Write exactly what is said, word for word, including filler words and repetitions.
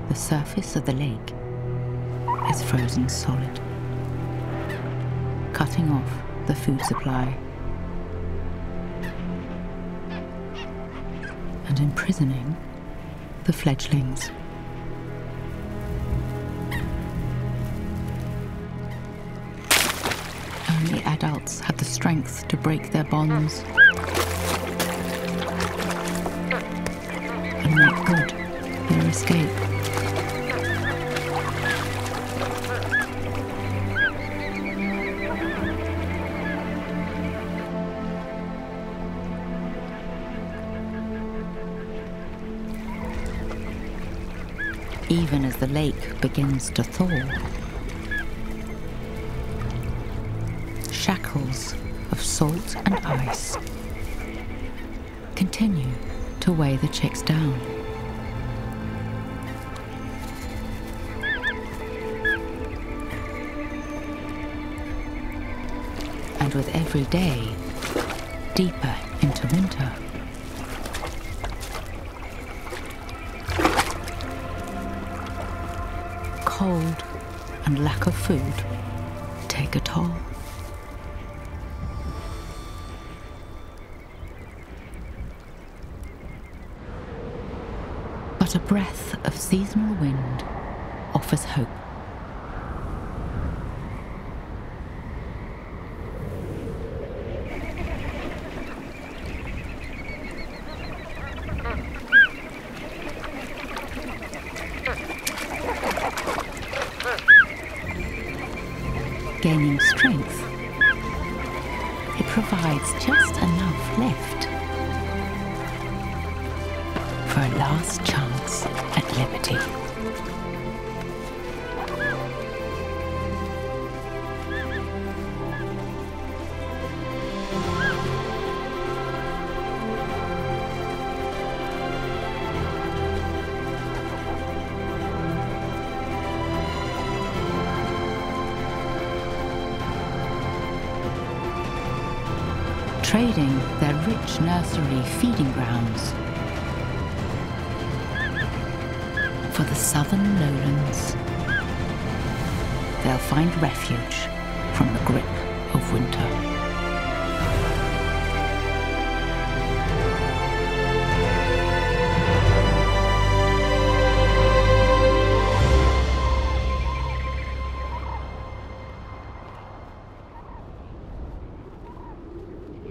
the surface of the lake is frozen solid, cutting off the food supply and imprisoning the fledglings. Only adults have the strength to break their bonds and make good their escape. Even as the lake begins to thaw, shackles of salt and ice continue to weigh the chicks down. And with every day deeper into winter, cold and lack of food take a toll. But a breath of seasonal wind offers hope. Gaining strength, it provides just enough lift for a last chance at liberty. Trading their rich nursery feeding grounds for the southern lowlands, they'll find refuge from the grip of winter.